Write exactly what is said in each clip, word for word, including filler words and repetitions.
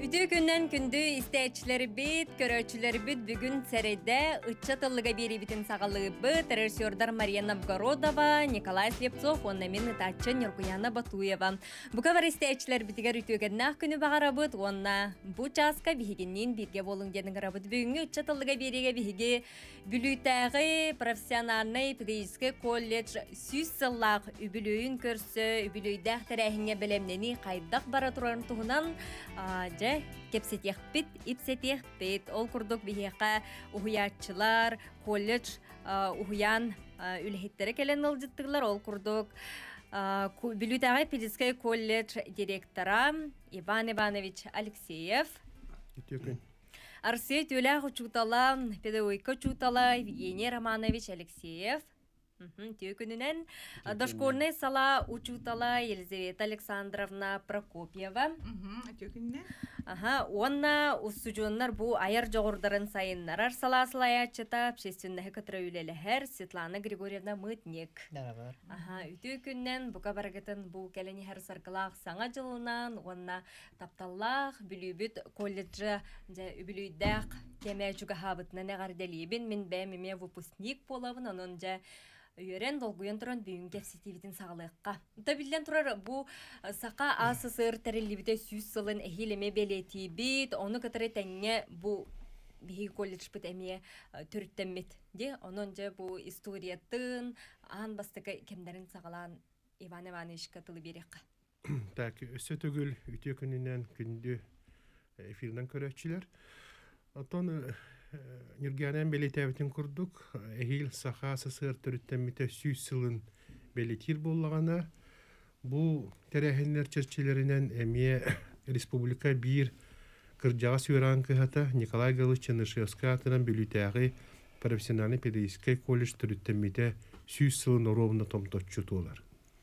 Ütü günden gündü isteyicileri bit, görücüleri bit bugün seride ıççatıllığa biri bitin sağlığı bit, rejissörler Mariya Novgorodova, Nikolay Sleptsov, onunla ıtaçı Nurguyana Batuyeva. Bu kadar isteyiciler bitiger ütü günden günü bağıra bit, onunla bu çaska bihiginin birge bolun denin garabıt bugün ıççatıllığa biriga bihigi bülütəği profesyonalnay pedagogik kollej süz sıllag übülüyün körsü, übülüydəq tərəhinə bilemneni qaydaq baraturan tuhunan ja kepsetiyah bit, ipsetiyah bit. Ol kurduk bihiyaka uhuyatçılar, kollej uhuyan ülhittere kelen ılcıttıglar. Ol kurduk Bülütəği pedagogik kollej direktora Ivan Ivanoviç Alekseyev. Teşekkür. Арсей Тюлях учутала, педагогика учутала Евгений Романович Алексеев. Тюкүнүнен дошкольный сала учутала Елизавета Александровна Прокопьева. Тюкүнүнен. Ага, онна уссужоннар бу айыр жоғырдарын сайыннарар сала-салаячыта общественных контролюлелер Светлана Григорьевна Мытник. Ага, үтүкүннен бука барагатын бу келени хер саркалах саңа жылынан онна тапталлах бүлүбүт колледжи же үбүлүйдак кеме чуга хабытна негарделибин мен бемиме выпускник болабын анын же Үйерен долгуен туран бүйін кепсетивитин сағылыққа. Табилден турар бу сақа асысыр тәрелібіде сүз сылын әхилеме белети бит, оны кітірі тәңе бу биһи колледж бит әмие түрттеммет. Де, onun же бу историятын, ан бастықы кемдерін сағылан Иван Иванович катылы береққа. Так, өсі түгіл үте күнінен күнді эфирден көрәтшілер. Отон Ниргянен белетәбітін күрдік. Әхил сақа сысыр түріттәміті сүйіз сылын белетір болағана. Бұл тәрәхінлер чәрчелерінен әмие республика бір кыржаға сүйраған кығата Николай Галыч Чернышевска атынан белетәғі профессиональный педагогик колледж түріттәміті сүйіз сылын оровына томтотчу туылар.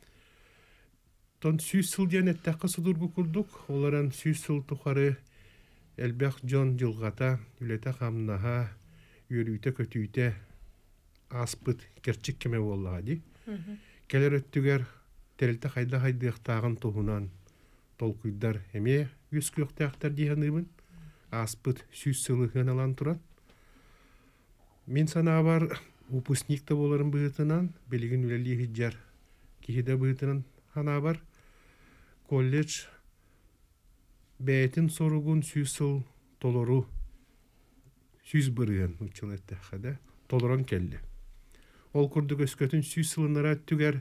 Тон сүйіз сыл ден әттәққа сұдыр бұл күрдік. Оларан сүйіз сыл тұқары Элбек Джон жылғата үлеті қамнаға үйрүйті көтүйті аспыт керчік кеме болыға ди. Келер өттігер тәрілті қайда қайдықтағын тұғынан толқүйдар әме үз көқтәқтар дейінімін аспыт сүйіз сылығын алан тұран. Мен сана бар выпускникті боларын бұғытынан белігін үлелі хиджар кейді бұғытынан хана бар колледж бәйтін соруғын сүйсіл толору сүйз бұрыған ұчылетті қада толоран келді. Ол күрдік өскөтін сүйсілінара түгер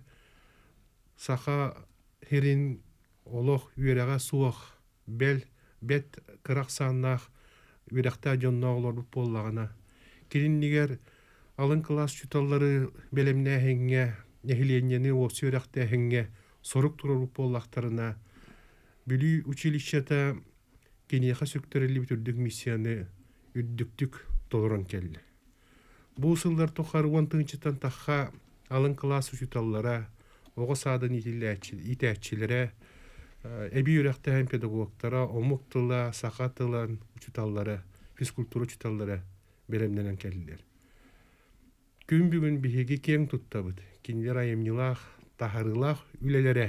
сақа херин олық үйераға суақ бәл бәт қырақ саннақ үйрақта жонна олар бұп болағына. Келін негер алын класс чүталары бәлемне әңге нәхіленені осы үйрақта әңге сорук тұрар бұп болақтарына Бүлі училищата кенеха сөктөрелі бүтірдік миссияны үддіктік толыран келді. Бұл сылдар тоқары уантыңчытан таққа алын класс учуталлара, оғы садын итәтчілері, әбі үрәқтәйін педагогтара, омуқтыла, сақатылан учуталлары, физкультура учуталлары беремненен келділер. Күн бүгін біхеге кен тұттабыд, кенлер айымнилақ, тахарылақ үлелері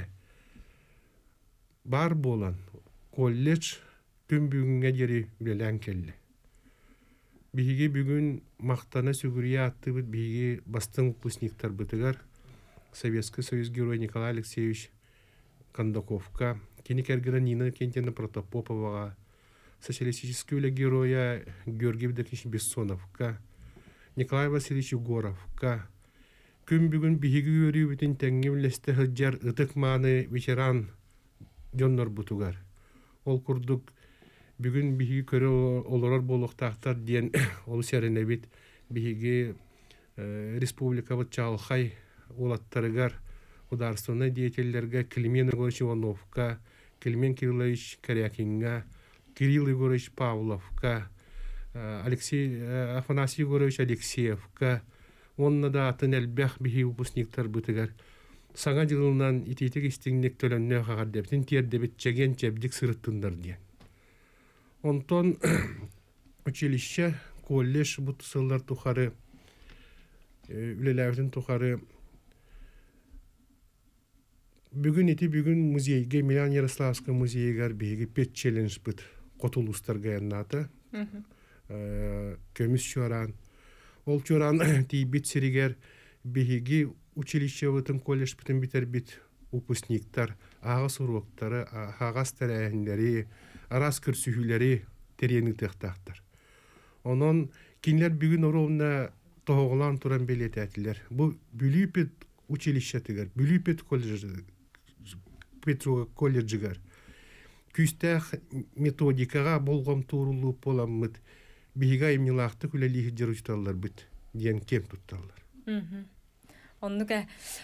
бар болан колледж күн бүгінге дері үлелән келді. Бігі бүгін мақтана сүгірия атты бұд бігі бастың выпускниктар бұтығар Советский Союз герой Николай Алексеевич Кондаковка, кенекергіра Нина Кентина Протопоповаға, социалистический үлі героя Георгий Вдович Бессоновка, Николай Васильевич Горовка. Күн бүгін бігі өрі бүтін тәңге білесті ғылжар ұтық маны ветеран Жоннор бутугар. Ол курдук бүгін биһиги көрі олорор болуқтақтар ден ол сәріне бит биһиги республика бут чалхай олаттарыгар ударственный деятельлерге Климен Егорович Ивановка, Климен Кириллович Корякинга, Кирилл Егорович Павловка, Алексей Афанасий Егорович Алексеевка, онна да атын әлбәх биһиги выпускниктар бутугар. Саңа жылынан итетек істіңнек төлінне қағардептін тердебет чеген чәбдік сырыттындар ден. Онтон училище, колледж бұт сылдар тұқары, үлеләвдің тұқары. Бүгін еті бүгін музейге, Милан Ярославская музейгар бейгі пет челлендж бұт котулустар гаянната көмүс чоран ол чоран тийбит сиригер биһиги училище бытын колледж бытын битер бит выпускниктар агас уроктары агас тәрәһендәри арас көрсүһүләри терени тахтактар онон кинлер бүгүн оровна тоголан туран белетәтләр бу бүлүпет училище тигер бүлүпет колледж Петро колледжигер күстәх методикага болгом турулуп боламмыт биһига имнилахты күләлиһи җыручталлар бит диен кем тутталлар. Оннука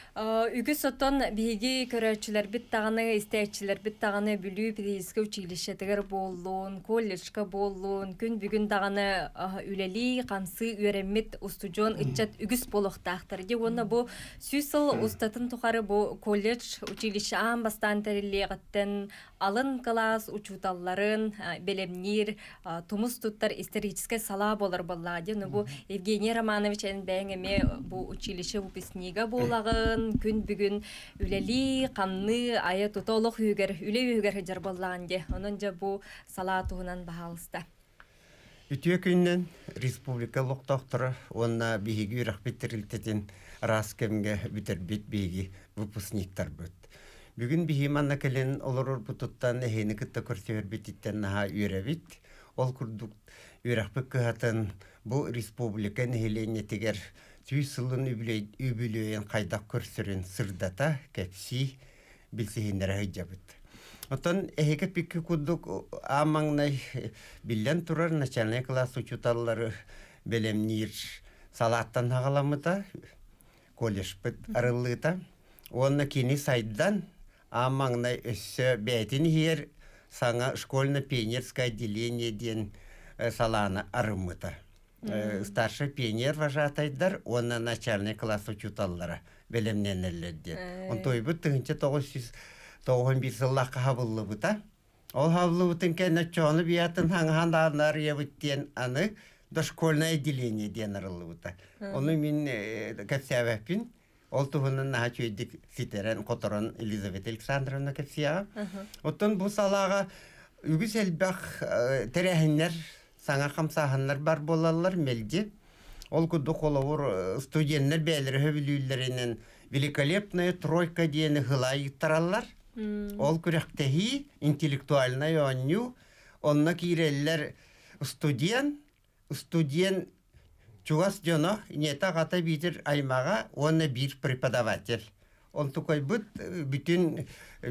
үгүс оттон биһиги көрөчүлөр бит таганы истечилер бит таганы бүлүү педагогический училище тегер боллун, колледжка боллун, күн бүгүн таганы үлели кансы үйренмит устужон ичет үгүс болохтактыр. Ди онна бу сүйсыл устатын тухары бу колледж училище ан бастан терилегеттен алын класс учуталларын белемнир тумус туттар исторический сала болор боллади. Ну бу Евгений Романович эн бэңеме бу училище выпускнига болагын күн бүгүн үлели канны ая тутолох үгер үле үгер жар болланди. Онун же бу сала туунан баалыста. Үтүө күннен республика локтоктора онна биһиги рахбеттерилтетин раскемге битербит биһиги выпускниктар бөт. Бүгүн биһиманна келен олорор бутуттан эхени кытта көрсөөр бититтен наха үйрәбит. Ол курдук үйрәхпек кыһатын бу республика нехеленетигер түйсылын үбүлөйен кайдак көрсөрүн сырдата кепси билсихиндер хайжабыт. Отон эхеке пикки курдук амаңнай билен турар начальный класс учуталлары белемнир салаттан хагаламыта колледж бит арылыта. Онна кини сайдан амаңнай өссө бәтин хер саңа школьно-пионерское отделение ден салана арымыта. Старший пионер вожатайдар, онна начальный класс учуталлара белемненелерден. Он тойбут тыгынча тоғыз жүз тоғыз бир сыллаққа хабылы бұта. Ол хабылы бұтын кәне чоны биятын хаңғандарнар ебіттен аны дошкольное отделение ден арылы бұта. Оны мен кәпсәвәппін. Ол туһунан наһа чөйдик ситерен которон Елизавета Александровна кепсия. Оттон бу салага үгүс элбах терәһиннәр саңа камсаһаннар бар болалар мелди. Ол куду коловур студенттер бәйләре билүләреннән великолепная тройка диене хылай тараллар. Ол күрәктәһи интеллектуальная онню онна кирелләр студент студент Чугас жона нета гата битер аймага оны бир преподаватель. Он такой бут бүтүн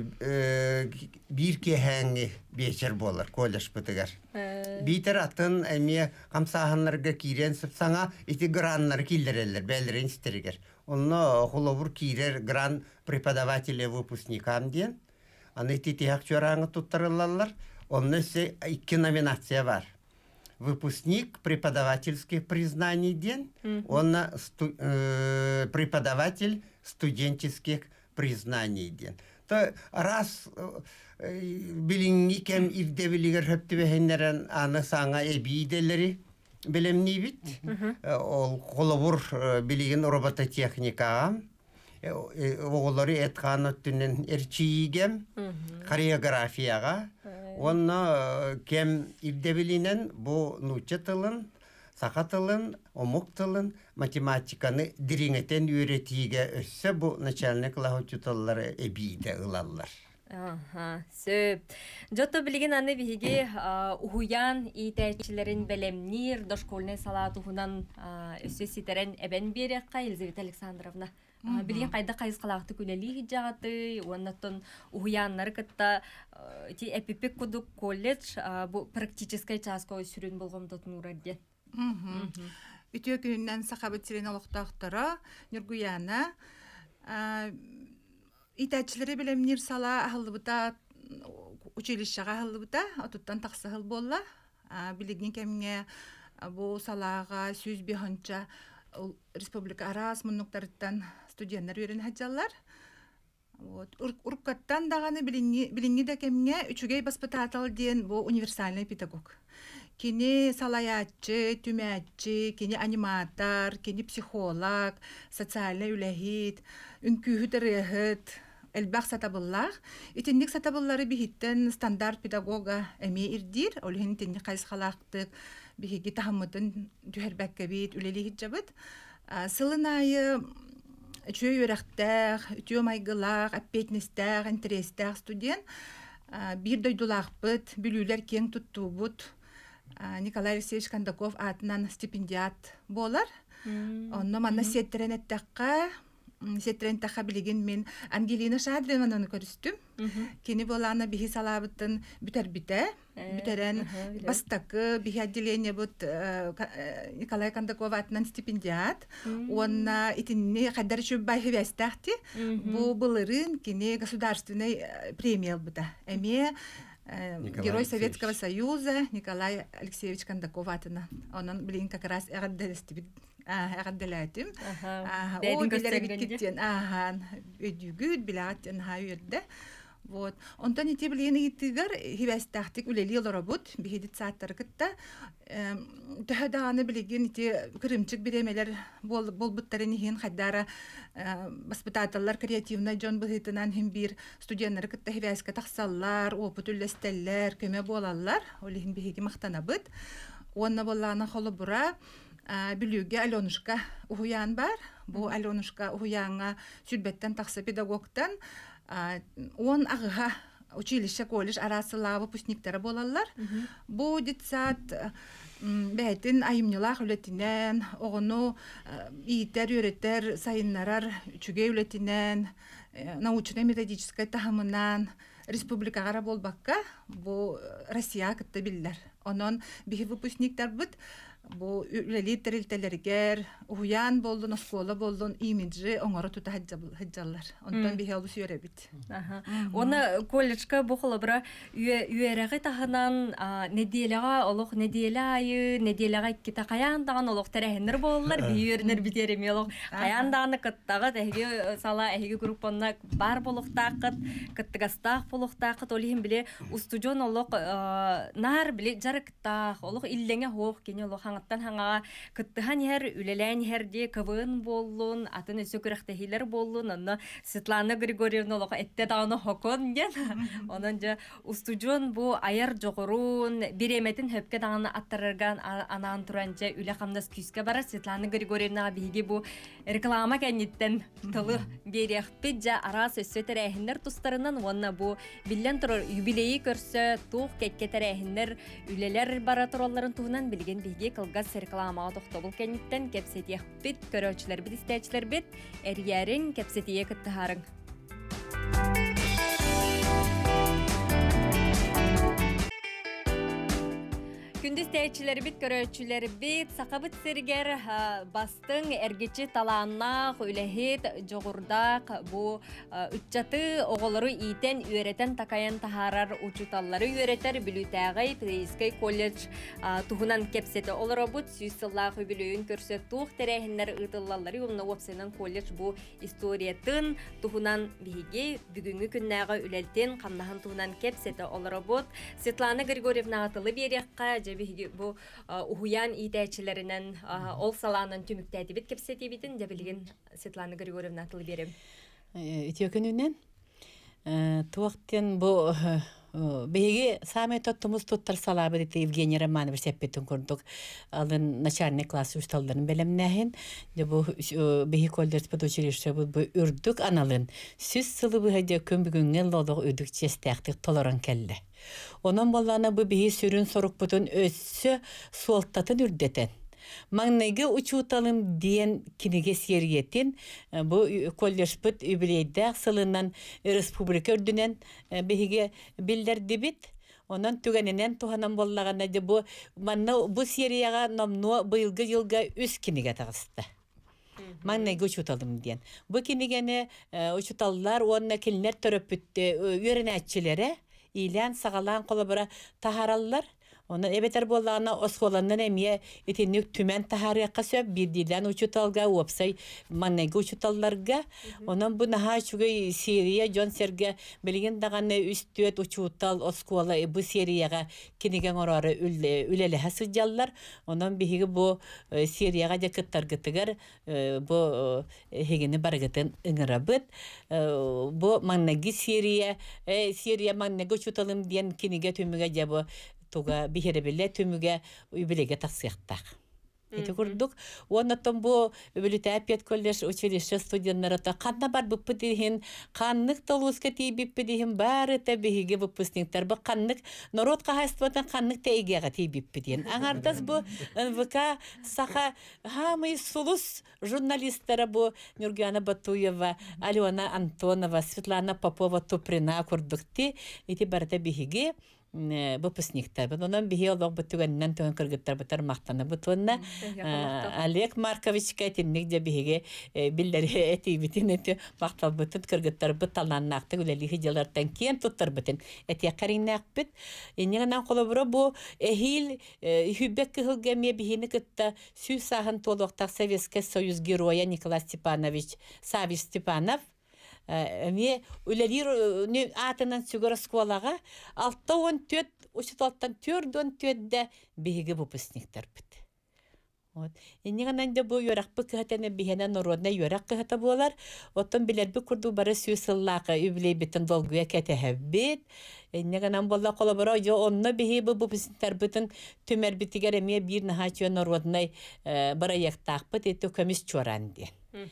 бир кеһәңе бечер болар колледж битегер. Битер атын эме камсаһаннарга кирен саңа ити граннар киллерелер белерин стерегер. Онно холовур кирер гран преподавателе выпускникам ден. Аны ити тиһак чораңы туттарылалар. Онны се икки номинация бар. Выпускник преподавательских признаний ден, mm-hmm. он сту, э, преподаватель студенческих признаний ден. То раз э, билингикем ирдевилигер хөптүбехеннерен аны саңа эбиделери билемни бит. Mm-hmm. Ол холовур билиген робототехникага оголори этканы түнен эрчиигем хореографияга онна кем ирдебилинен бу нуча тылын, сака тылын, омук тылын, математиканы дириңетен үйретиге өссө бу начальный класс учуталлары эбиде ылаллар. Ага, сөп. Жото билген аны биһиги уһуян итәчиләрен белемнир дошкольный салат уһунан өссө ситерен эбен берекка Елизавета Александровна. Билген кайда кайыс калакты күлели хиҗагаты, оннан уһуяннар кытта ти эпипек кудук колледж бу практический часткой сүрүн болгон тотнурадде. Мм. Үтө күннән сахабат сирен алыктактара Нургуяна итәчләре белемнир сала ахылбыта училищега ахылбыта отуттан таксыгыл болла. Билген кемге бу салага сүз биханча республика арас мунуктарыттан студенттер үйрен хаджалар. Вот уркаттан даганы билинги да кемге үчүгей баспытатал ден бу универсальный педагог. Кини салаячы, түмәчы, кини аниматор, кини психолог, социальный үләхит, үнкүһү тәрәһет, элбах сатабыллах. Итинник сатабыллары бихиттен стандарт педагога эми ирдир. Олхин тинник кайсхалактык бихиги тахаммытын түһәрбәккә бит үлели хиджабыт. Сылын айы үчөө өрәхтәх, үтөө майгылах, аппетнестәх, интерестәх студент бир дойдулахпыт, бүлүләр кең туттубут. Николай Алексеевич Кондаков атынан стипендиат болар. Онно манна сеттеренеттәккә, сеттеренеттәккә билеген мен Ангелина Шадринованы көрүстүм. Кини боланы бихи салабыттын бүтәр бите, бүтәрен бастакы бихи отделение бут Николай Кондаков атынан стипендиат. Онна итинне кадәр чөп бай хәвәстәхти. Бу булырын кини государственный премия бута. Эме Герой Советского Союза Николай Алексеевич Кондаков атына. Онан билин как раз эгәддәлестибит. Эгәддәләтим. О биләр биткән. Аха, өдүгүд биләттен хайырда. Вот. Онтан ити билен иттигәр хивәстәхтик үлели лорабут бихидит сааттар кытта. Төһәдәне билеген ити кырымчык биремеләр бол болбуттарын хин хаддара воспитательлар креативный жон быһытынан һәм бир студентлар кытта хивәскә тахсаллар, опыт үлләстәлләр, көмә болаллар. Олиһин биһиге мактанабыт. Онна болланы холы бура билүгә Аленушка уян бар. Бу Аленушка уянга сүрбәттән тахса педагогтан он ага училище колледж арасылаа выпускниктары болалар. Бу дитсат бәйтин айымнылах үлетинен, оғыну ийтер үйреттер сайыннарар үчүге үлетинен, научно-методической тахымынан республикагара болбакка бу Россия кытты биллер. Онон бихи выпускниктар бут бу үлели терилтелергер уян болдун, оскола болдун, имиджи оңору тута хаджаллар. Онтан бихи албы сүйөрө бит. Оны колледжка бухала бра үйерәгы таханан неделяга олох неделя айы, неделяга кита каяндаган олох тәрәһеннер боллар, бүйөрнер битерем олох. Каяндаганы кыттагы тәһге сала әһге группанна бар болохтакыт, кыттыгастак болохтакыт олихин биле устудион олох нар биле жарыктак олох иллеңе хоох кене олох аттан хаңа кыттыхан хер үлелән херде кывын боллун атын өсө күрәхтәһиләр боллун онна Светлана Григорьевна лока этте даны хокон ден онан жа устудион бу аяр жогорун биреметин хөпкә даны аттырырган анан туранча үле камдас күскә бара Светлана Григорьевна биге бу реклама кәнниттен тылы берехпит жа арас өсө тәрәһиннәр тустарынан онна бу биллән турар юбилейи көрсө тук кәккә тәрәһиннәр үлеләр бара торалларын тугынан билген биге кылгас рекламага тохтобул кәнниттен кепсетиях бит көрөчләр бит истәчләр бит эрьярин кепсетие кыттыһарың. Күндүз тәйчиләре бит, көрөчүләре бит, сакабыт сергер бастың эргечи талаанна үләһит жогурдак бу үтчаты оголору итен үйрәтен такаян тахарар учуталлары үйрәтер билүтәгәй Плейскай колледж туһунан кепсете олора бут сүсыллах билүн көрсөтүх тәрәһиннәр ытыллаллары уны опсенен колледж бу историятын туһунан биге бүгүнгү күннәгә үләлтен камнаһын туһунан кепсете олора бут Светлана Григорьевна атылы береккә бу уян итәчләреннән ол саланын түмүктәти бит кепсети битен дә билген Светлана Григорьевна атылы берем. Итөкөнүнән туактен бу беге саме тоттумуз тоттар салабы дите Евгений Романович сеппетин көрдүк. Алын начальный класс үсталдарын белемнәһин. Бу беге колледж педучилище бу үрдүк аналын. Сүз сылыбы хәдә көн бүгүнгә лодык өдүк честәхтик толоран келде. Онон болланы бу беге сүрүн сорук бутун өссө суолтатын үрдетен. Маңнайгы учуталым диен кинеге сериетин бу колледж бут юбилейдә сылынан республика үрдүнен беге билдер дебит. Онан түгәненән туханан боллаганда бу манна бу серияга номно быелгы елга үс кинеге тагысты. Маңнайгы учуталым диен. Бу кинегене учуталлар онна килнер төрөп бүтте үйренәтчеләре Илән сагалан колобара тахараллар. Оны эбетер боллағына осколаннан әмие етенік түмен тахарияққа сөп, бірділен учуталға, опсай маннайғы учуталларға. Онан бұл наға чүгей серия, Джон Серге білген дағаны үстөт учутал оскола бұл серияға кенеген орары үлелі хасыджаллар. Онан бігі бұл серияға жакыттар гытыгар бұл хегені баргытын ыңырабыт. Бұл маннайғы серия, серия маннайғы учуталым ден кенеге төміге жабы туга бихеребеле төмүгө үбилеге тасыяктак. Эти курдук, оннотон бу библиотекият коллеж училище студенттары канна бар буппы дихин, каннык толуска тийбиппи дихин бары та биһиге выпускниктар бу каннык народ кахастватан каннык тейгега тийбиппи дихин. Аңардас бу эн вэ ка саха хамы сулус журналисттары бу Нургана Батуева, Алена Антонова, Светлана Попова Туприна курдукти, эти барта биһиге выпускниктар. Онан бихи олог бутуганнан төгөн кыргыттар бутар мактаны бутуна. Олег Маркович кайтинник же бихиге биллери эти битин эти мактал бутут кыргыттар буталаннакты үлели хижалардан кийин туттар бутин. Эти каринак бит. Энигенен колобура бу эхил хүбек кылгеме бихини кытта сүй сагын толуктак Советский Союз героя Николай Степанович Савич Степанов Эме үлелер атынан сүгөр сколага алты он төрт учуталттан төрт он төртдө биһиге выпускниктар бит. Вот. Энигенен де бу юракпы кыһатаны биһенен народна юрак кыһата болар. Оттон билерби курду бары сүйсыллакы үблей битен долгуя кетеһбит. Энигенен болла колобора жо онно биһи бу выпускниктар битен төмөр битигер эме бир нахачы народнай бара яктакпыт эте көмис чоранди.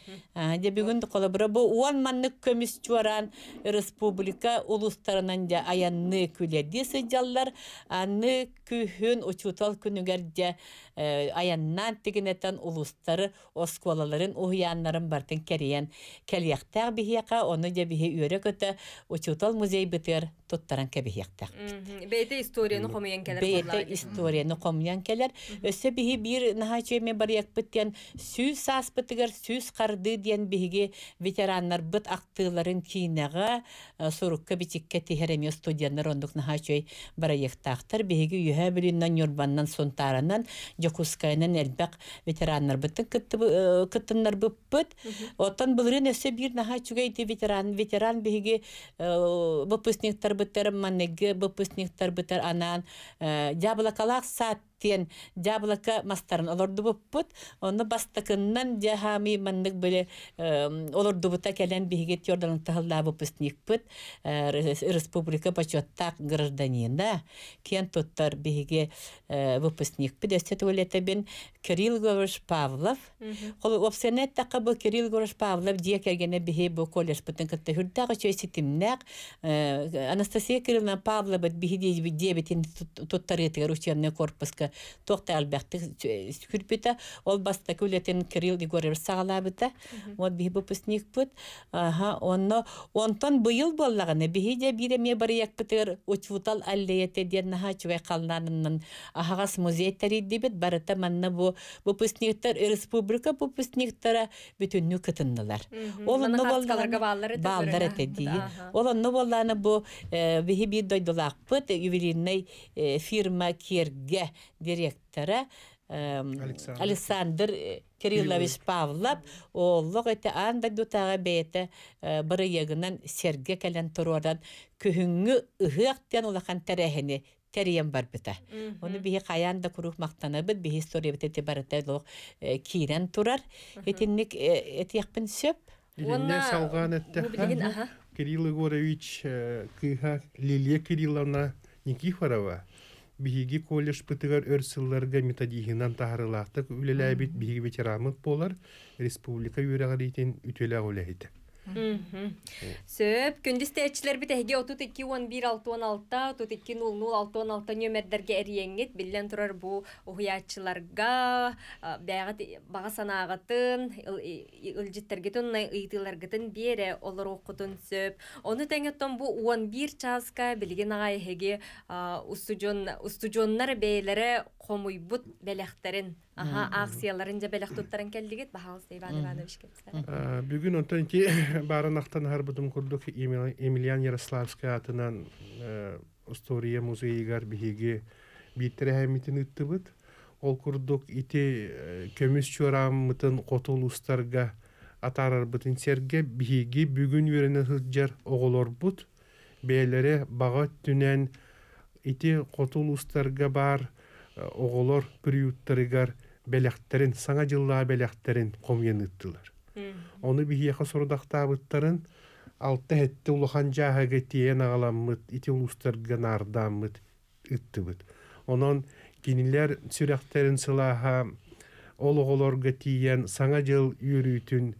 Де бүгін қолабыра бұл он манны көміс чуаран республика улустарынан да аянны күледі сыджалар, анны күхін учутал күнігерде аяннан тегінеттен улустары осколаларын уйанларын бартын кәриян кәлияқтақ бігияқа, оны да бігі үйері көті учутал музей бітер тұттаран кәбігияқтақ. Бейті историяны қомиян кәлер. Бейті историяны қомиян кәлер. Өсі бігі бір нахачуеме барияқ біттен сүйс ас бітігер, сүйс қарды ден бігі ветеранлар бұт ақтыларын кейінеға сұрыққа бітікке тихереме студиянлар ондық нахачуей барияқтақтар. Бігі үйе біліннен юрбаннан сонтарынан Жокускайнан әлбәқ ветеранлар бұттын кыттынлар бұппыт. Оттан бұлырын өсі бір нахачугейді ветеран, ветеран бігі выпускниктар бұттар, маннеге выпускниктар бұттар анан жабылақалақ саат тен жабылака мастарын олорду буппут, оны бастакыннан жахами маннык бөле олорду бута келен биге тёрдалын тахылла выпускникпыт республика почеттак гражданина кен тоттар биге выпускникпыт эстет олета бен Кирилл Горович Павлов. Кол опсенет такы бу Кирилл Горович Павлов дие кергене биге бу колледж бутын кытта хүрдагы чөйситимнак Анастасия Кирилловна Павлова биге дебетин тоттарытыгар учебный корпуска тоқта албақты күрпіті, ол баста көлетін Кирилл Егорович сағалабыты, ол бігі бұпысник бұд. Онтан бұйыл боллағыны, бігі де біреме бары екпітір ұчвутал әллейеті дернаға чуай қалланынан ағағас музейттері дебет, барыта манна бұл бұпысниктер, республика бұпысниктері бүтінні күтінділер. Ол онны балдары тәді. Ол онны боллағыны бұл бігі бір дойдылақ бұд, ювелирный фирма керге директора Александр Кириллович Павлов оллог эте анда дутага бейте бары ягынан серге калан турордан күһүнгү ыһыактан улахан терехини терем бар бита. Оны бии каянда курук мактана бит би история бите барата лог кирен турар. Этинник этияпын сөп. Илинне салган этте. Кирилл Егорович кыха Лилия Кирилловна Никифорова биһиги колледж пытыгар өрсылларга методигинан тахарылаактык үлеләбит биһиги ветерамыт болар республика юрагыритин үтөлә үләһите. Сөп, күндістәтчілер біт әге отыз екі он бір алты он алты, отыз екі нөл нөл алты он алты нөмердерге әрiyengет, білден тұрар бұл ұхиятчыларға баға санағатын, үлжіттергетін, ұйтыларғытын бере олар оқытын сөп. Оны тәңеттен бұл он бір часқа білген ағай әге устужоннар бәйлері қомой бұт бәләқтерін, ақсияларын жа бәләқтуттарын кәлдігет, бағалыз Иван Иванович кәпсілер. Бүгін онтан ки баранақтан харбытым күрдік Емельян Ярославская атынан история музейгар биһиги биттер хәмитин ыттыбыт. Ол курдук ити көмүс чураммытын котул устарга атарар бытын серге биһиги бүгүн үренен хыджар оголор бут. Бээлере бага түнен ити котул устарга бар оголор приюттарыгар белектерин, саңа жылла белектерин комьен ыттылар. Оны биһиэхэ сорудактаабыттарын алты хетте улахан жаһага тиен агаламмыт, ити улустарга нардаммыт ыттыбыт. Онон кинилер сүрәхтерин сылаха ол оголорга тиен саңа жыл үйрүтүн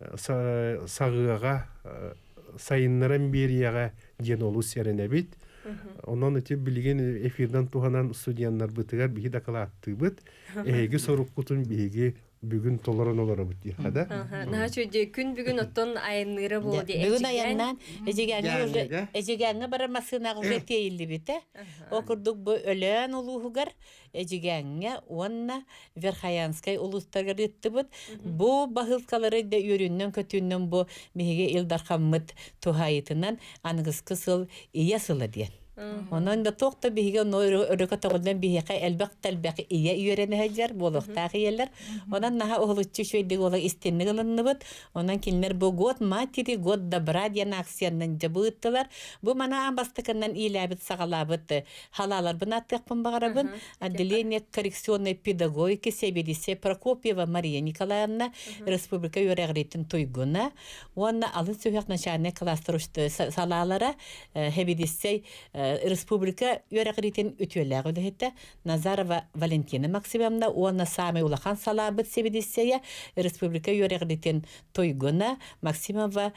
сагыга сайыннарын берияга ден олу серене бит. Онон эти билген эфирдан туханан студияннар бытыгар биһи дакалаатты быт. Эги сорук кутун биһиги бүгүн толорон олора бит дихада. Наха чөйдө күн бүгүн оттон айынныры болду. Бүгүн аяннан эжегәнгә эжегәнгә бара масына гыгы тейилди бит. Окурдук бу өлөн улуугар эжегәнгә онна Верхаянскай улустарга рыттыбыт. Бу бахылкалары да үрүннән көтүннән бу миһиге Илдар Хаммыт тухайытынан аныгыз кысыл иясылы диен. Онон да тохта биһиге нойру өрөкө тогулдан биһиге элбак талбак ия үйрәне хаҗар болохтагы елләр. Онан наһа оглыччы шөйдик ола истенне гылынныбыт. Онан кинлер бу год матери год добра диен акцияннан жабыттылар. Бу мана амбастыкыннан иләбит сагалабыт. Халалар бына тыкпын багарабын. Отделение коррекционной педагогики Себедисе Прокопьева Мария Николаевна республика юрегритин туйгуна. Онна алын сөйәк начальник кластрушты салалара Хебедисе республика юрегритин үтүләгә дәһәтә Назарова Валентина Максимовна уонна сами улахан салабыт Себедисея республика юрегритин туйгуна Максимова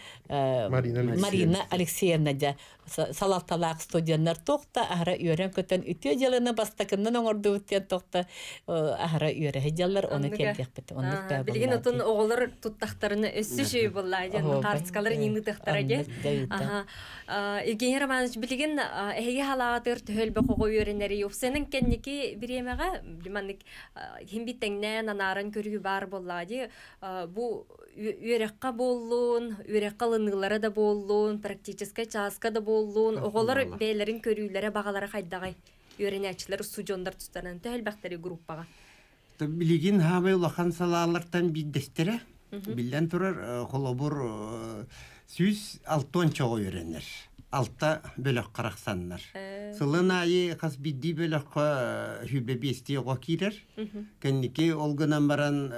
Марина Алексеевна да салатталак студентлар тохта ахра үйрен көтөн үтө жылыны бастакыннан оңорду үтен тохта ахра үйрен хеҗаллар оны келдек бит. Онны да билген отун оголор туттактарыны өссү жүй булла, жан карскалар нинди тактара ге. Аха. Евгений Романович билген эге халатыр төлбө кого үйренери yok. Сенин кенники биремеге билманник химбиттеңнен анарын көрүгү бар булла ди. Бу үйрекка боллун, үйрек калыныгылары да боллун, практически часка да боллун, оголор бейлерин көрүүлөрө багалары кайдагай үйренечилер сужондар тустаран төлбактары группага. Билигин хамы улахан салалардан биддестере. Билден турар холобур сүз алтон чого үйренер. Алта бөлөк караксаннар. Сылын айы кас бидди бөлөк хүбе бести ого кирер. Кенники олгынан баран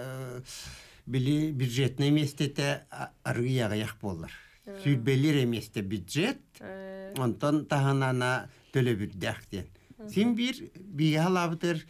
били бюджетный местете аргыяга як болар. Сүрбелер эместе бюджет, онтон таханана төлөбүрдәк ден. Син бир бигалабытыр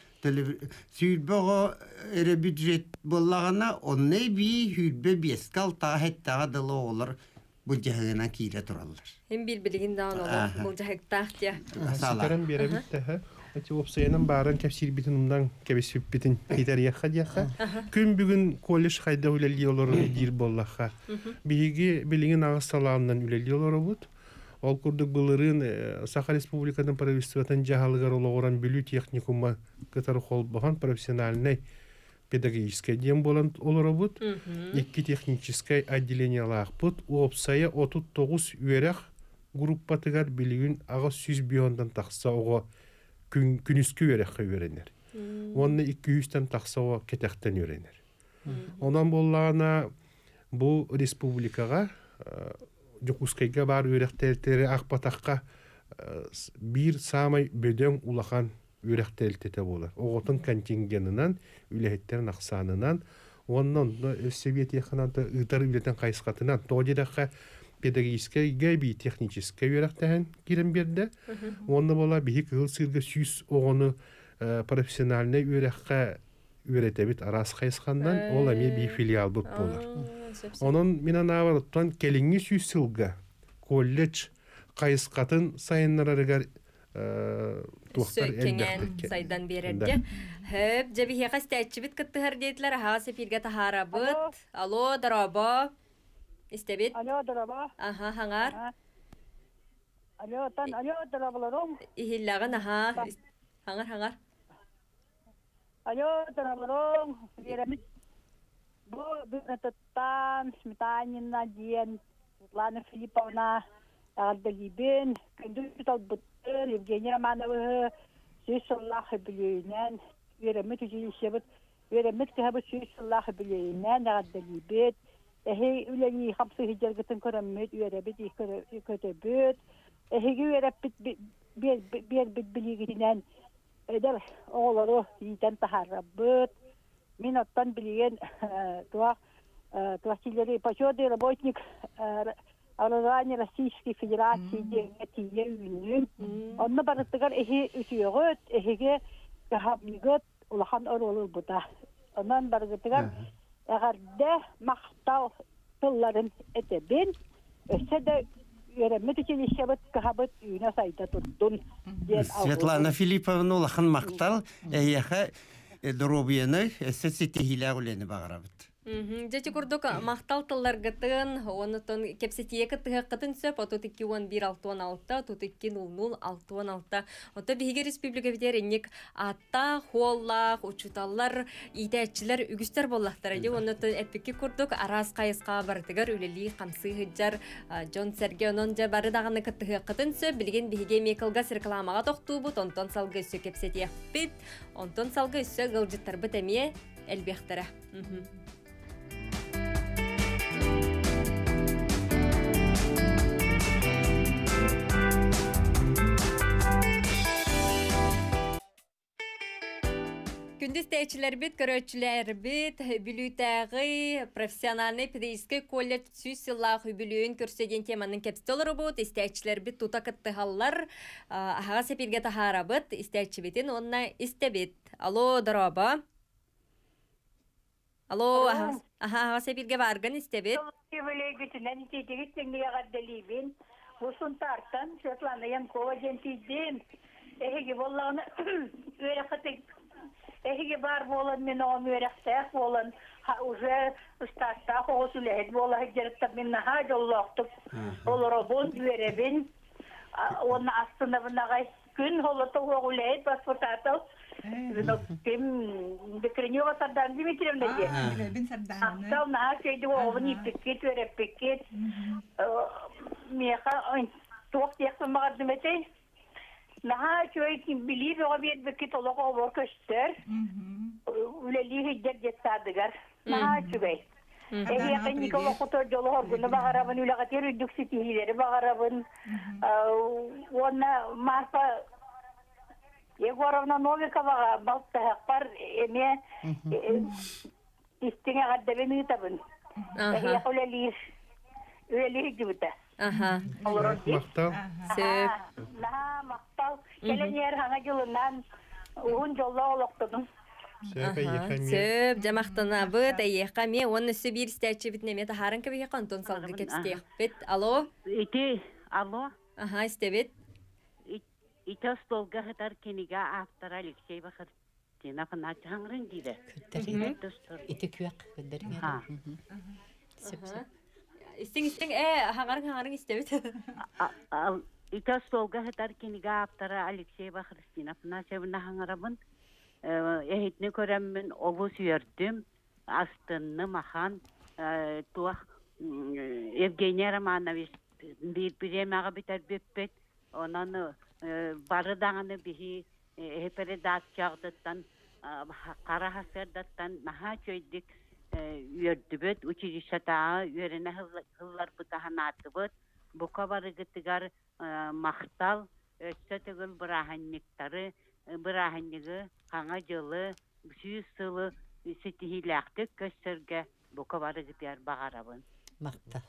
сүрбөгө эре бюджет боллагана, онны би хүбе бескал та хеттага дылы олар бу жагына кире туралар. Hem bilbilgin dağın olur. Bu cahik tahtya. Сикерен беребит те. Эти опсайнан барын кепсир битинумдан кебесип битин хитарияха дияха. Күн бүгүн колледж хайда үлели олор дир боллаха. Биги билигин агысталандан үлели олор бут. Ол курдук былырын Саха Республикадан правительствотан жахалыгар олоран билүү техникума кытары хол бахан профессиональный педагогический дем болан олоробут. Икки техническое отделение лахпут. Опсая отут тогуз үйрек группатыгар билигин ага сүз биондан такса ого күнүскү үйрекке үйренер. Онны икки жүздөн такса ого кетектен үйренер. Онан боллана бу республикага жокускайга бар үйректелтери акпатакка бир самай бөдөң улахан үйректелтете болар. Оготун контингенынан үлехеттерин аксанынан оннон Совет яханаты ыдары билетен кайскатынан тодиракка педагогический гайби технический үйректен кирен берди. Онны бола бихик ыл сырга сүз огону профессиональный үйрекке үйретебит арас кайскандан ол эми би филиал бут болар. Онон менен аварыттан келинги сүз сылга колледж кайскатын сайыннарыгар Sökenen saydan bererdi. Hep cebi heka stætçibit kıttıhar deydiler. Ha sepirge taharabıt. Alo daraba. İstebit. Alo daraba. Aha hangar. Alo tan alo darabalarım. İhillağın aha. Hangar hangar. Alo darabalarım. Veremit. Bu bir tattan Smetanina diyen Svetlana Filipovna Aldalibin. Kündüz talbıttır. Evgeniya Романовы Süs Allah'ı bileynen, veremit ucilişebit, veremit kehabit süs Allah'ı bileynen, dağıddalibet, ehe üleli hamsı hicergıtın köremmit, verebit kötebit, ehe verepit bir bir bir bilgisinden eder oğları yiten taharrabıt, min ottan bilen tuah tuahçileri paşodi работник Alanya Российской Федерации деңгетие үнүн. Онны барыттыгар эхи үсүөгөт, эхиге гахабнигөт улахан оролу бута. Онан барыттыгар эгарде мактал тылларын этебин, өсө да Öğrenmek için işebet kahabet üyüne sayda tuttun. Светлана Филипповна улахан мактал, эйяха дробияны сетсетихиле улени багарабыт. Жечи курдук мактал тылларгытын, онутон кепсетиеке тыгаккытын сөп, отут икки он бир алты он алты, отут икки ноль ноль алты он алты. Ото биһиги республика битеринник атта, холлах, учуталлар, идәчилер, үгүстер боллахтар. Же онутон эпикки курдук арас кайыска бартыгар үлели камсы хыджар, Джон Серге онон же бары даганы кыттыгаккытын сөп, билген биһиге мекалгас рекламага токтубут, онтон салгы өссө кепсетиекпит, онтон салгы өссө гылжыттарбыт эмие элбехтере. Күндіз тәйчілер бит, көрөчілер бит, бүлітәғі профессиональный педагогический колледж сүз сыллақ үбілуін көрседен теманың кәпстолары бұд, істәйчілер бит тута кыттығалар, аға сәпірге тахара бұд, істәйчі бітін онына істе бит. Алло, дороба. Алло, аға сәпірге барғын істе бит. Бұсын тартан, Светлана Янкова жентейден, әйге болағыны өре қытық. Эһиге бар болан мен оң өрәхтәк болан уже старта хосулет бола хәҗәртә мен наһа жоллактып олоробон беребен оны астына бунага күн холото огулет паспортатыл но кем бекренева сардан Дмитриевна де Бин сардан. Тау на кейде овни пикет вере пикет меха ток яхмагад демете Naha çoğu kim bilir o bir vakit olarak o köşter. Üleli hicret cesadıgar. Naha çoğu. Eğer yakın Nikola Kutor Jolo Horgun'u bağırabın ülakatır üdük sitihileri bağırabın. Ona marfa Yegorovna Novika bağır balta hakpar eme istine gaddebeni tabın. Eğer üleli üleli hicret. Aha. Maktal. Söp. Nah, maktal. Kelen yer hana yılından uğun jolla oloqtudum. Söp, jamaqtana bıt, ayyeqa me, onu sö bir istəçi bitne me taharın kəbə qantон salgı kepstəyik bit. Alo? Iti, alo? Aha, istebit. Ita stolga hıtar keniga aftara Alexey Bakır. Tina qına çağırın deydi. Küttəri. İti küyək küttəri. Ha. Söp, söp. Истин истин э хаңарың хаңарың истебит. Ita stolga hıtar keniga aftara Alexey Bakır. Tina qına çağırın hаңарабын. Ehitni köremmin ovu süyerdüm. Astınны mahan tuah Evgeniya Romanovich bir biremağa biter böppet. Onun barı dağını bihi hepere dağıt çağdıttan kara hasırdattan naha çöydük üyerdübet. Uçici şatağı üyerine hıllar bıtahan atıbet. Bu kabarı gıtıgar mahtal ötsötügül bırahanniktarı bırahannigi hana jılı süyüz sılı sitihilaktık gösterge bu kabarı gıtıgar bağarabın. Мақта.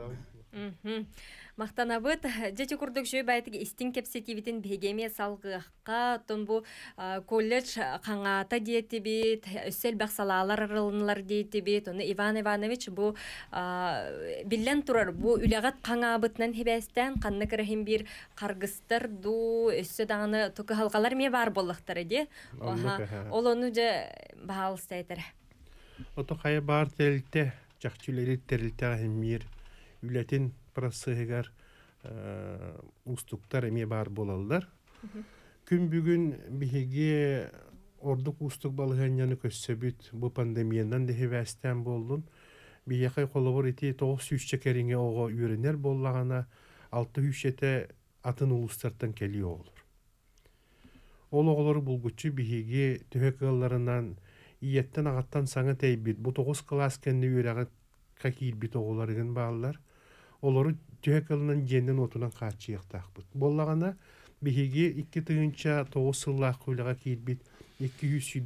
Мақтанабыт, жечи курдук жөй байтыгы истин кепсетивитин бегеме салгыqqa, тон бу колледж қаңата дейті бит, өссел бақсалалар арылынлар дейті бит, оны Иван Иванович бу билен турар, бу үләғат қаңабытнан хебәстен, қанны кірахин бір қарғыстыр ду, өссі дағыны тұқы халқалар ме бар болықтары де, ол оны жа бағалыстайтыр. Ото қайы бар тәлітті, Жакчулери терилтә мир үләтин просыгар устуктар эме бар болалар. Күн бүгүн биһиге ордук устук балыганы көссөбүт бу пандемиядан да хевәстән болдун. Бияқай колобор ити тоғыз жүз чекеринге ого үйренер боллагана алты жүз ете атын улустардан келиyor olur. Ол оғылары бұлгүтчі биһиги төһөкылларынан ийеттен ағаттан саңа тейбит. Бу тоғыз класс кенни үйрәгә какиилбит оғыларыгын баалар. Олары төһөкылынан женден отунан каачыйыктаакпыт. Боллагана биһиги икки тыгынча тоғыз сыллаах куйлага киилбит. эки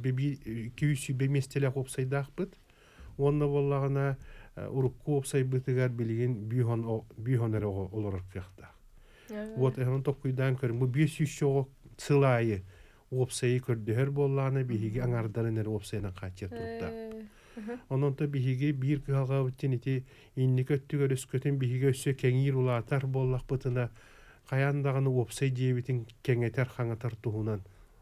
жүз сүйбе местелек опсайдаакпыт. Онна боллагана урукку опсайбытыгар билигин бүйхонер олорор кыяктаак. Вот эһон токуйдан көрүм. Бу бес жүз чогу сылайы опсайы көрдөһөр болланы биһиги аңардан эр опсайынан качыр турда. Ононто биһиги бир калга биттинити инни көттүгөр өскөтөн биһиги өссө кеңир улаатар боллак бытына каяндаганы опсай дебитин кеңетер хаңатар туһунан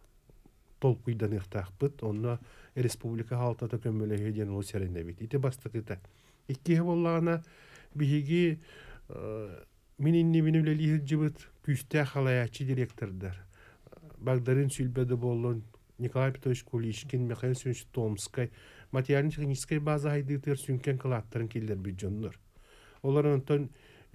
толкуйдан ыктаакпыт. Онно республика халтата көмөлөһө ден ол серенебит. Ити бастыкыта. Икки боллагана биһиги мининни минүлелиһир жыбыт күстэ халаячы директордар. Багдарын сүлбеди болон Николай Петрович Кулишкин, Михаил Семенович Томскай, материально-технической база хайдытыр сүнкен кылаттарын келдер бүджоннор. Олар онтон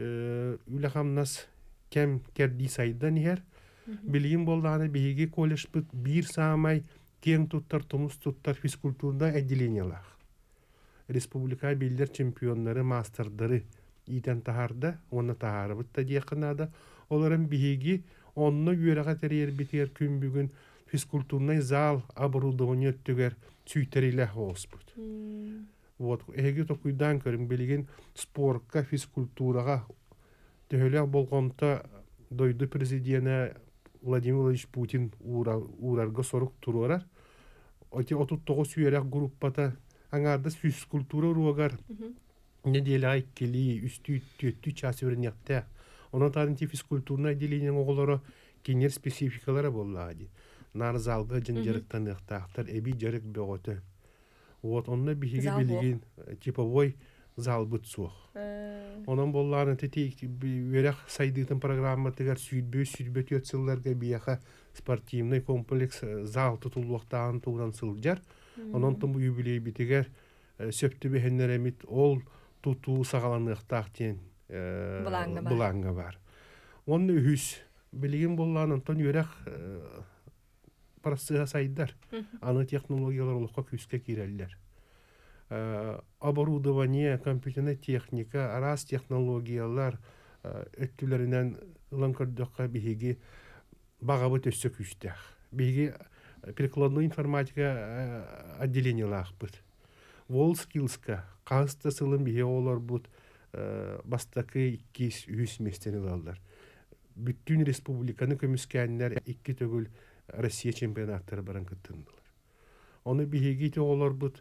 үлахамнас кем керди сайдан ихер, билигин болдағаны биһиги колледж бит бир самай кең туттар, томус туттар физкультурда отделениялар. Республика билдер чемпионнары, мастerdары итен тахарда, онна тахары битта диякынада, оларын биһиги онно үйрәгә тәрер битер күн бүгін физкультурный зал оборудование түгер сүйтериле хоспут. Вот, эге токуйдан көрүм билген спортка, физкультурага төхөлө болгонта дойду президиена Владимир Владимирович Путин урарга сорук турурар. Оти отут тогуз үйрәк группата аңарда физкультура уруагар неделя кели үстү төттү час өрнөктө. Онан таринти физкультурный отделение оголоро кенер спецификалары боллады. Нар залга жынжырыктан ыктаактар эби жарык бөгөтө. Вот онна биһиги билигин типовой зал бутсух. Онан болларын тети верах сайдытын программа тегер сүйтбө сүйтбө төтсылларга бияха спортивный комплекс зал тутулуктан туган сылжар. Онан тум юбилей битегер сөптү бехеннеремит ол туту сагаланыктаактен буланга бар. Онны үһүс билигин боллан Антон Юрах парасыга сайдар. Аны технологиялар олукка күскө киреллер. Оборудование, компьютерная техника, раз технологиялар өттүлөрүнөн ланкордокка биһиги багабы төссө күстэх. Биһиги прикладной информатика отделениялаакпыт. Волскилска каста сылым биһи олар бут бастакы икки жүз местени алалар. Бүттүн республиканы көмүскәннәр икки төгүл Россия чемпионаттары баран кыттындылар. Оны биһиги те олар бут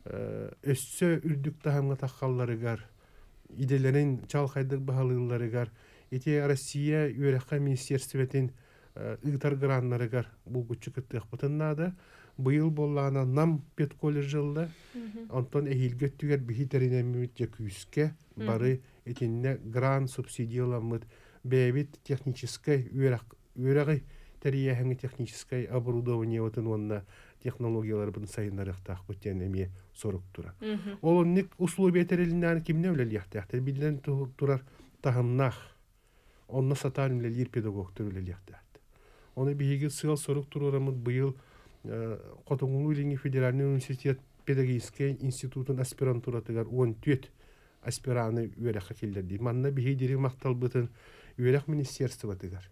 өссө үрдүк тахамга таккалларыгар, иделерин чалхайдык баалыларыгар, эти Россия үйрәккә министерствотен ыгтар граннарыгар булгучу кыттык бутыннада. Быйыл боллана нам пет колледжылда, Антон эхилге түгер бихитеринемит жакүйске бары этинне грант субсидияламыт бэбит технической үйрәгы тәрияхәңі технической оборудование отын онна технологиялар бұн сайынарықтақ бұттен әме сорық тұра. Ол ник условия тәрелінен кімне өлел яқтақтар, білден тұрар тағымнақ, онна сатан өлелер педагогтар өлел яқтақтар. Оны бейгі сыл сорық тұрарамыд бұйыл Котонгулу Линги Федеральный университет педагогический институтын аспирантуратыгар он төт аспираны үйрәққа келдерді. Манна бейдері мақтал бұтын үйрәқ министерствотыгар.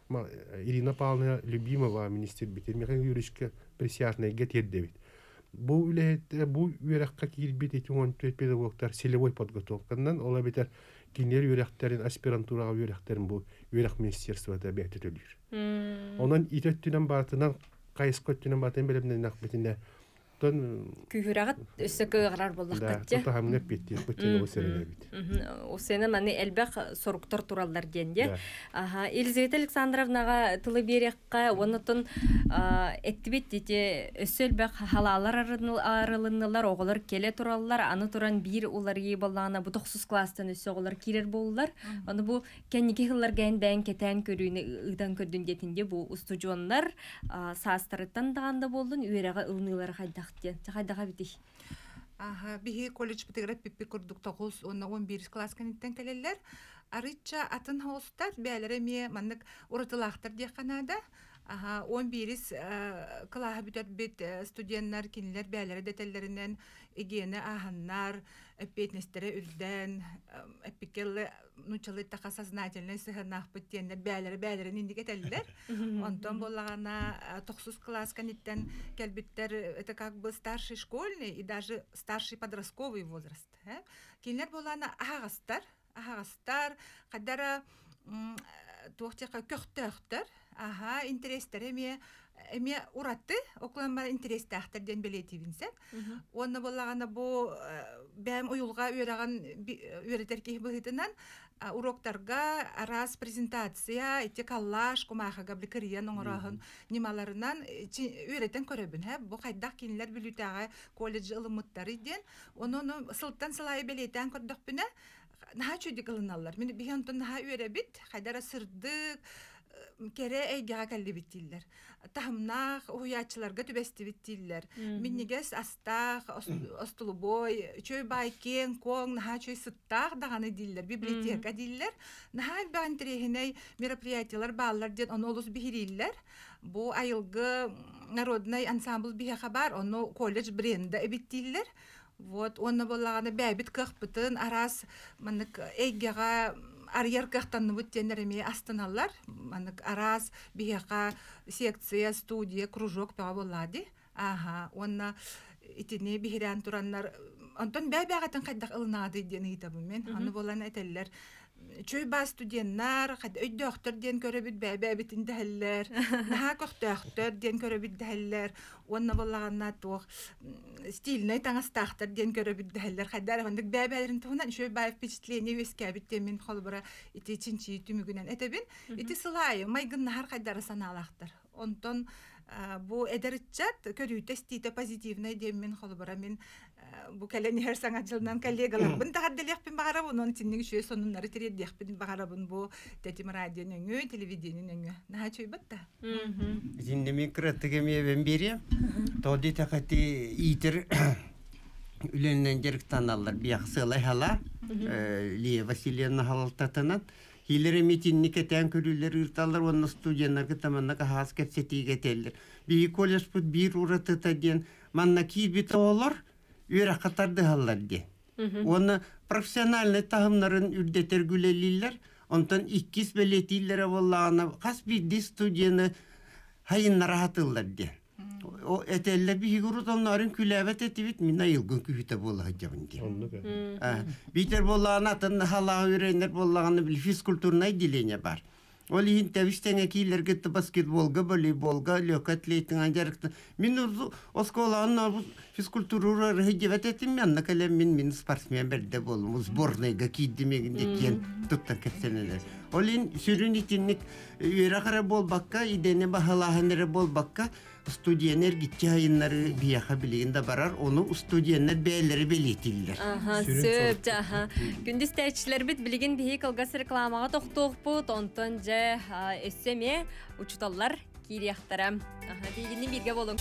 Ирина Павловна Любимова министр битер. Михаил Юрьевичке присяжный гетердевит. Бу үләһетте бу үйрәккә килбит ити он төт педагогтар селевой подготовканнан ола битер кинер үйрәктәрен аспирантурага үйрәктерин бу үйрәк министерствода бәйтелер. Онан итөттүнән бартынан кайскөттүнән бартын белемнән нәкбетиндә тон күһүрәгәт өссөкө гарар боллакка те. Да, тахамнап битти, бутин осереле бит. О сене маны элбәк соруктар тураллар денде. Аха, Елизавета Александровнага тылы береккә онытын эттибит дите өссөлбәк халалар арылыннылар, оголар келе тураллар, аны туран бир улар ие боллана бу токсуз класстан өссө оголар кирер боллар. Аны бу кенники хыллар гәндән кетән көрүнө ыдан көрдүн детинде бу устужоннар састырыттан даганда болдун, үйрәгә ылнылар хайда Чахайдаға бітей. Биһи колледж бітігірі пиппи күрдік тоғыз, онна он бир класс кәнеттен кәлелер. Арытча атын хоостар, бәлері ме маннық ұратылақтар дейқанада. Aha, он бирис клаха бүтөт бит студенттер кинилер бәләре детелләреннән игене аһаннар, эпетнестере үрдән, эпикелле нучалы така сознательный сыгынах биттеннәр бәләре бәләре инде кетелләр. Онтон боллагана тохсус класс каниттен кәлбиттер, это как бы старший школьный и даже старший подростковый возраст. Кинилер боллана агастар, агастар, кадара туохтяка көхтөхтөр. Ага, интерестер эме эме уратты, окланма интерестахтар ден белетибинсеп. Онна боллагана бу бәм уюлга үйрәгән үйрәтер ки быгытынан уроктарга арас презентация, ите каллаш, кумаха габликария ноңраһын нималарынан үйрәтен көрәбен, һә. Бу кайдак кинләр билүтәгә колледж ылымыттары ден, оны сылтан сылай белетән көрдәкпенә. Наһа чөди кылыналар. Мен бигәнтон наһа үйрәбит, кайдара сырдык кере эйгага калли биттиллер. Тахымнах уячыларга түбәсти биттиллер. Миннигес астах, остулубой, чөй байкен, кон, наһа чөй сыттах даганы диллер, библиотека диллер. Наһа бән трехиней мероприятиялар баллар ден онолус бихириллер. Бу айылгы народный ансамбль биһа хабар, оно колледж бренда биттиллер. Вот, онна боллаганы бәбит кыхпытын арас манык эйгага арьер кыхтанны бүттенереме астаналар. Манык арас биһака секция, студия, кружок пага боллади. Ага, онна итине бихиран тураннар. Онтон бәбәгатын кайдак ылнады ден итабы мен. Аны болан әтәлләр. Чөй ба студенттар, өйдөктөр ден көрөбүт бәбәбитин дәһәлләр. Наһа көктөктөр ден көрөбүт дәһәлләр. Онна боллаганна тох стильный таңастахтар ден көрөбүт дәһәлләр. Хәдәр хәндик бәбәләрен туһунан чөй ба впечатление вескәбит мен холбара ити чинчи түмүгүнән этебин. Ити сылай майгын нахар хәдәр саналахтар. Онтон бу эдерчат көрүтө стите позитивный дем мен холбара мен бу калени һәр саңатчылдан коллегалар бун тагадделехпин багара бунун тинник шөй сонуннары тиреддехпин багара бун бу тетим радионың телевидениенің наһа чөй батта. Зинде микротегеме бен бере. Тоди такати итер үленнән жерк таналлар бияхсылай хала. Лия Васильевна халалтатынан Хилери митинникетен көрүлөр ырталар онна студенттарга таманна кахас кетсетиге теллер. Би колледж бут бир уратыта ден манна кибит олар үйрә катарды халлар ди. Оны профессиональный тагымнарын үрдетер гүлелилер. Онтан иккис белетиллер боллагана кас бир студияны хайыннара хатылар ди. O eteller bir higurut onların külevet etibit minna yılgın kühüte bollağı cabındı. Biter bollağın atın halağı öğrenler bollağını bil fiskulturuna dilene var. O lihin teviştene kiler gitti basketbolga, voleybolga, lökatletin ancarıktı. Min urdu oskolağın fiskulturura rıhıcevet ettim yanına kalem min min sportsmen berde bolum. Sbornayga kiddimegindeki tuttan ketseneler. O lihin sürün itinlik üyerakara bol bakka, idene bahalağınere bol bakka. Studiyener gitti hayınları biyaha bileyinde barar, onu studiyener beyleri belirtirler. Aha, söp, aha. Gündüz tercihler bit bilgin bihi kılgası reklamağa toxtuq bu, tontonca össeme uçutallar kiriyaktaram. Aha, bilgini birge bolun.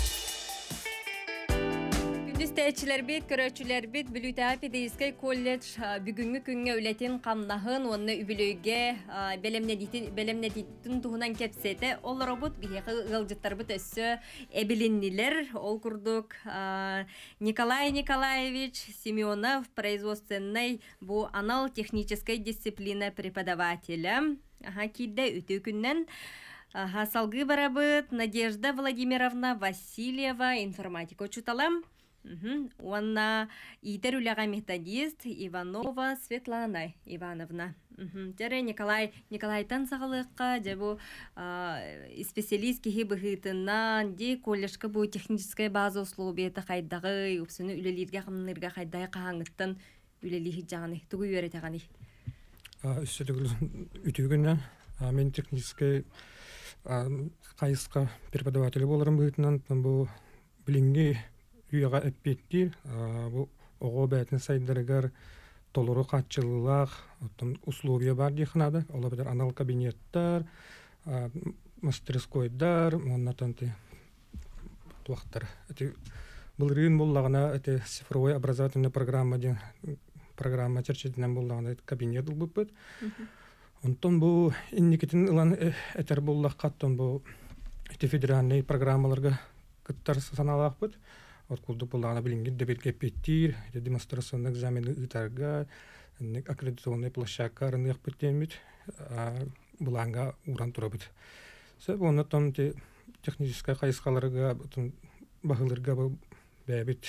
Gündüz tercihler bit, köröçüler bit, Bilüta Pedagogik Kollej bugünkü günge ületin qamnahın, onu übülüge belemneditin tuhunan kepsete, ol robot bihi gılcıttar bit össü ebilinliler, ol kurduk Николай Николаевич Семенов, производственной bu anal технической дисциплина преподавателя. Aha, kidde ütü günden salgı barabıt Надежда Владимировна Васильева, информатика учуталам. Уанна итеруляга методист Иванова Светлана Ивановна. Тере Николай Николайтан сагалыкка жабу специалист кихи быхытынан ди коллежка бу техническая база условиеты кайдагы упсуну үлелерге камнырга кайдай каңыттан үлелихи жаны тугу үйрөтөганы. Үстөлүк үтүгүнөн мен техническая кайыска преподаватель болорум быхытынан бу билинги үйәгә әппеттир, бу оғы бәтін сайдарыгар толыры қатчылылақ, условия бар дейхінады, ола бәдер анал кабинеттар, мастерскойдар, оннатан туақтар. Бұл рыын боллағына цифровой образовательная программа ден программа черчедінен боллағына кабинет бұл бұппыд. Онтон бұл инникетін ұлан әтер боллақ қаттон бұл эти федеральный программаларга кыттар саналаақпыт. От кулдук буллана билингин дебетке петтир, демонстрационный экзамены ытарга, аккредитационный площадка рынық біттемит, буланга уран турабыт. Сөп оннан те техническая қайысқаларга, бағылырга бәбит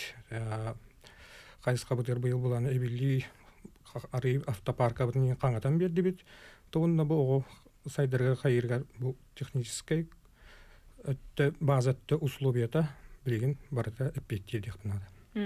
қайысқа бұтыр бұйыл булана эбилли ары автопарка бұтын қаңатан берді бит. Тоғынна бұл оғы сайдарға қайырға бұл техническая базатты условията билигин барыта эппеттир дехтанада.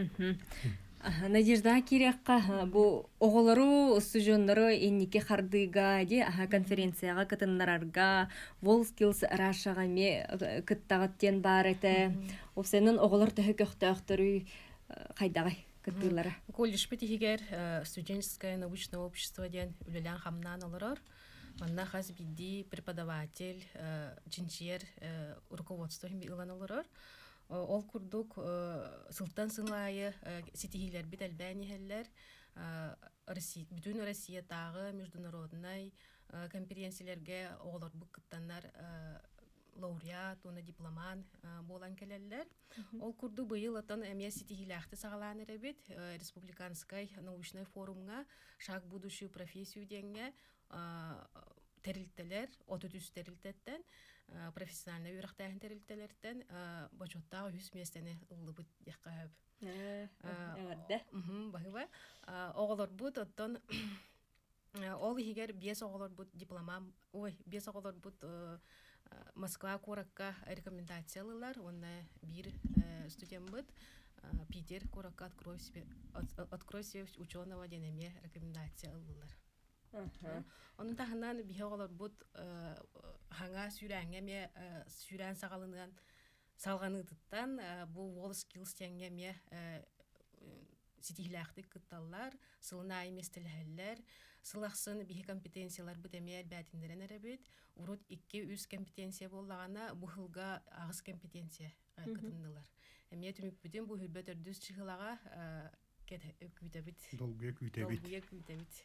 Надежда Кирякка бу оголору студионнору эннике хардыга де аха конференцияга кытыннарарга WorldSkills Russia'га ме кыттагаттен бар эте. Овсенин оголор төһө көктөктөрү кайдагай кыттылары. Колледж битигер студенческое научное общество ден үлелән хамнан олорор. Манна хаз бидди преподаватель, чинчер, руководство хим илан олорор. Ол курдук сылтан сылайы сетихилер бит әлбәнихелләр бүтүн Россия тагы международный конференцияларга оголор бу кыттаннар лауреат, оны дипломан болан келелләр. Ол курду быйыл атын эмия сетихиләхте сагаланыр бит республиканский научный форумга шаг будущую профессию деңгә терилтелер, отыз үч терилтеттен профессиональный үйрәктәһен терилтелерден бачоттагы жүз местене ыллыбыт яккаб. Э, әгәрдә. Мм, баһыба. Оголор бут оттон ол хигер бес оголор бут дипломам, ой, бес оголор бут Москва коракка рекомендациялар, онна бир студент бут Питер коракка открой себе открой себе ученого денеме рекомендациялар. Onun tahanan bihalar bud hanga sürәнгә ме sürән сагалынган салганыдыттан бу WorldSkills тәңгә ме ситихләхте кытталлар, сылына эместелһәлләр, сылахсын бихи компетенциялар бу дәмә әлбәтиндерен әрәбит, урут ике үз компетенция буллагана бу хылга агыс компетенция кытындылар. Әмия түмүк бүтән бу хөрбәт өрдүс чыгылага Күйтәбит. Долгуя күйтәбит. Долгуя күйтәбит.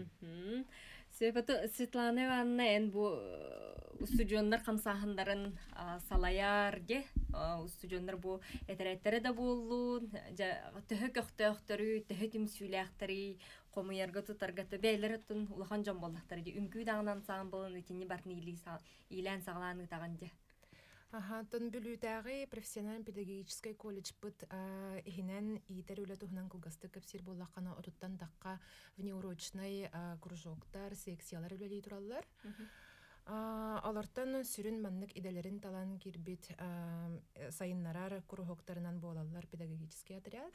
Сөйбәті Светлана Ивановна ән бұ студионнар қамсағындарын салаяр де. Студионнар бұ әтәрәттері де болуын, түхі көқтөқтірі, түхі түмсүйләқтірі, қомыярғы тұтарғаты бәйлері тұн ұлақан жан болдақтары де. Үңкүй дағынан сағын болын өтені бартын илән сағыланы тағын де. Ага, тон бүлүтәгы профессиональ педагогический колледж бит ихинен итер үле тухнан кылгасты кепсир боллакана отуттан такка внеурочный кружоктар, секциялар үлели тураллар. Алартан сүрүн маннык иделерин талан кирбит сайыннарар кружоктарынан болаллар педагогический отряд.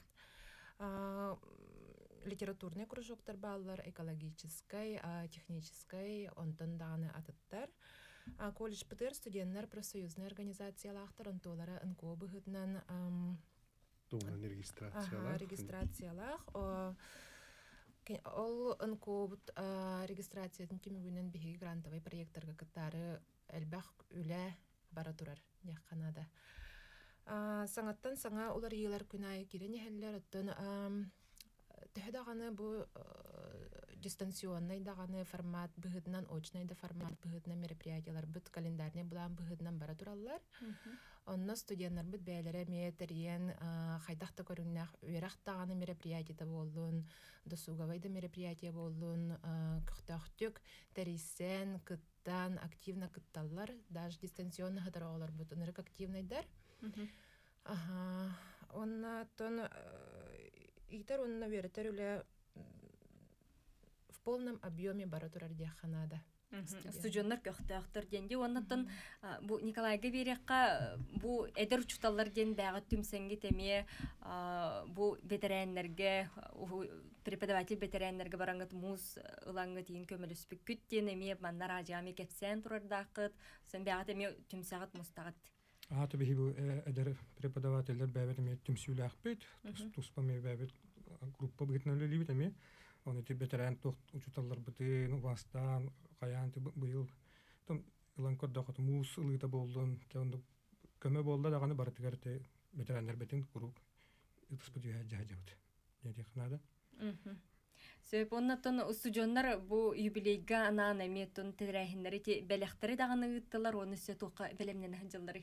Литературный кружоктар баллар, экологический, технический, онтон даганы атыттар. Колледж бітір студенттер профсоюзный организациялақтар онтолары ынко бұғытынан регистрациялақ. Регистрациялақ. Ол ынко бұт регистрациятын кемігінен бігі грантовай проекттарға кыттары әлбәқ үлі бара тұрар яққанада. Саңаттан саңа олар елер күнай керен ехелер өттін түхі дағаны бұл дистанционный дағаны формат бұғыдынан, очный да формат бұғыдынан мероприятиялар бұд календарне бұлан бұғыдынан бара тұралар. Онна студенттер бұд бәлері метрен қайдақты көріңнақ өйрақ дағаны мероприятията болуын, досуғавайды мероприятия болуын, күқтақтүк, тәрисен, кыттан, активна кытталар, даже дистанционный ғыдар оғылар бұд, онырық активнайдар. Онна тон итер онна веретер үлі в полном объеме баратурар диаханада. Студионнар көқтөқтөр денде. Оннаттан бу Николайга берекка бу эдер учталлар ден бәгы түмсәнге теме бу ветераннарга, преподаватель ветераннарга барангат муз ылаңга тиен көмөлөспүк күттен эме маннар ажами кепсен турардакыт. Сен бәгы теме түмсәгат мустагат. А то бихи бу эдер преподавательдер бәбет эме түмсүләк бит, туспа ме бәбет группа битнәле либит эме. Он эти ветеран тох учуталлар бите, ну вастан, каян ты был, там ланкот дахат мус лыта болдон, там көмө болда даганы бар тигерте ветераннар бетин курук, итспи жаһа жаһа жабыт. Неде хнада? Сөп оннаттан студионнар бу юбилейга анаан эмиеттон тедрэхиннери ти белехтери даганы ыттылар, оны сө тука белемнен ханжылдары.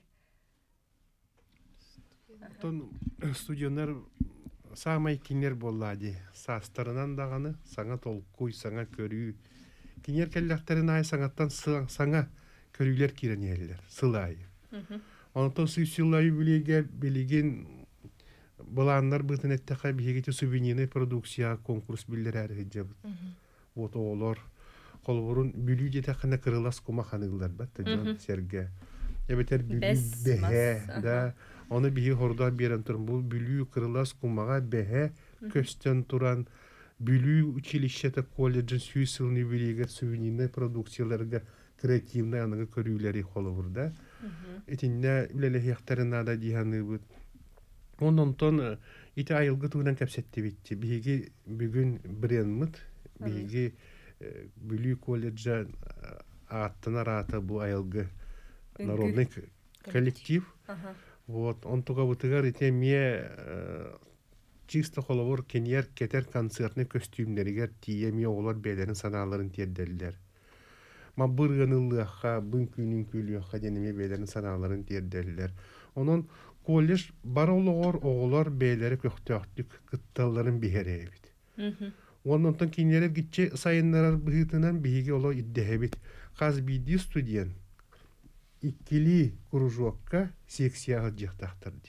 Тон студионнар самай кинер боллади. Састарынан даганы саңа толкуй, саңа көрүү. Кинер келлехтерин ай саңаттан саңа көрүүлер киренелер, сылайы. Онтон сылайы юбилейге билеген Баландар бытын эттеқа бігеті сувенирный продукция конкурс білдер әрі жабыт. Вот олар қолбұрын бүлі детақына кырылас кома қанығылар бәтті жан серге. Әбетер бүлі бәхе, да. Оны бігі хорда берен тұрын. Бұл бүлі кырылас комаға бәхе көстен тұран бүлі училищеті колледжін сүйсілні білеге сувенирный продукцияларға креативный анығы көрілері қолы бұрда. Этинне үлелі хектарына да дияны бұд. Оннан ити айылғы туынан кәпсетті бітті. Бігі бүгін бренміт, бігі бүлі колледжа аттына рата бұл айылғы народный коллектив. Он туға бұтығар ете ме чисто қолауыр кенер кетер концертны көстюмдерігер тие ме олар бәлерін саналарын терделдер. Ма бұрғанылыға, бұн күнін күліға денеме бәлерін саналарын терделдер. Onun колледж бар олығыр оғылар бәйлері көқтіқтік күтталарын бігері әбіт. Оннан кейнелер гитче сайынларар бұғытынан бігі олы иддәбіт. Қаз бейді студент иккили кружокка секцияғы жақтақтырды.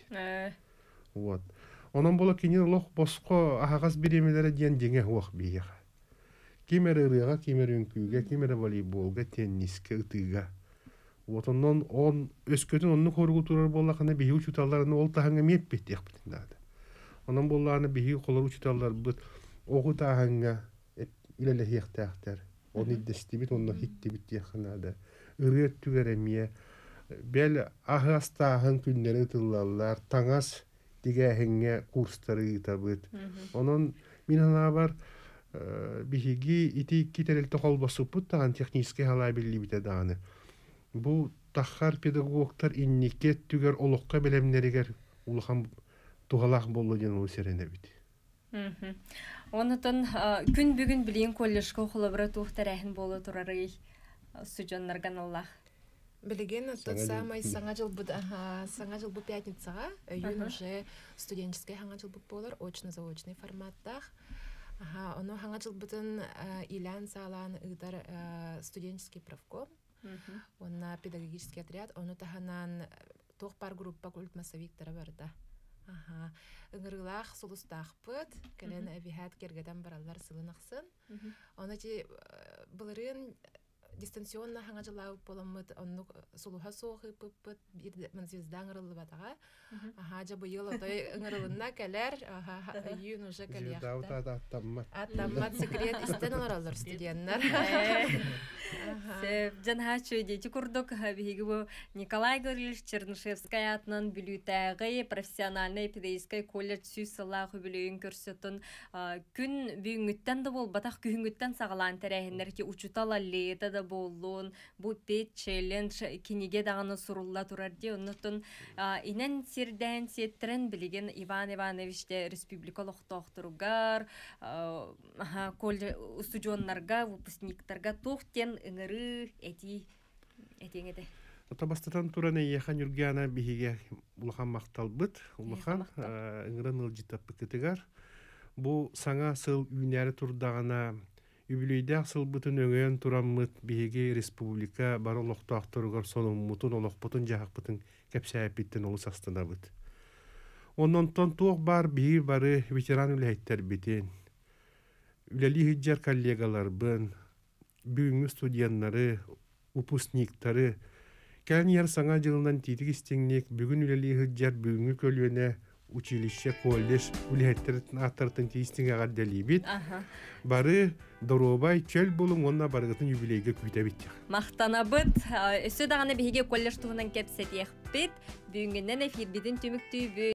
Онан бола кейнел олық босқо ағағаз беремелері ден денге оқ бейіға. Кемері ұрыға, кемері үнкүйге, кемері волейболға, тенниске, ұтыға. Вот он он өскөтүн онну хоргу турар боллакана бии учуталларны ол таханга меппет яппытында. Онан болланы бии колор учуталлар бут огу таханга илеле хектактар. Оны дестибит онно хиттибит яханада. Үрөт түгеремие бел ахастахан күннери тыллалар таңас дигәһеңгә курстары табыт. Онон минана бар биһиги ити китерел тохолбосуп таган технический халабилли бите даны. Бу тахар педагогтар инникет түгер олоққа белемнеригер улхан тугалах болу ден ул серене бит. Онотон күн бүгүн билин колледжга холобра тухтарахын болу турары студенттарган Аллах. Билеген тот самый саңа жыл бу саңа жыл бу пятницага июнь уже студенческий хаңа жыл бу болар очно-заочный форматтах. Ага, оно хаңа жыл бутын Илян салан ыдар студенческий правком. Он на педагогический отряд, он утаханан тох пар группа культмассовиктора барда. Ага. Гырлах сулустах пыт, келен авиат кергеден баралар сылынақсын. Он эти былырын дистанционно хаңажылау боламыт, он сулуха соғы пыт, бір звездан ырылы батаға. Ага, жабы ел отой ыңырылына келер, июн уже келияқта. Звезда аттаммат. Аттаммат секрет истен олар студенттер. Жанха чөйдети курдук биги бу Николай Гаврилович Чернышевская атынан билүтәгы профессиональный педагогический колледж сүйсалла хүбилөйүн көрсөтөн күн бүгүнгүттен да бол батак күнгүттен сагалан терехинер ки учутала лета да боллун бу пет челлендж киниге даганы сурулла турар ди оннотон инен сирден сеттерен билген Иван Иванович де республикалык доктургар колледж студионнарга выпускниктарга тохтен ыңыры эти этеңеде. Табастан тураны яхан юргана биһиге улахан макталбыт, улахан ыңырын ылжытап быкытыгар. Бу саңа сыл үнәре турдагана юбилейдә сыл бутын өңөн тураммыт биһиге республика бары локтактыргар сонун мутун олокпутун жахпытын кепсәп биттен олус астына быт. Оннан тон туох бар биһи бары ветеран үләйттер битен. Үләли хиджар коллегалар бын бүгүнгү студенттары, выпускниктары кән яр саңа жылынан титик истеңнек бүгүн үлели хыджар бүгүнгү көлүнө училище, колледж үләйттер аттартын тистиңе гадделибит. Бары доробай чөл болуң онна барыгытын юбилейге күйтә бит. Мактана бит, өсө даганы биһиге колледж туһунан кепсет яхпит, бүгүнгүнөн эфир бидин түмүктүү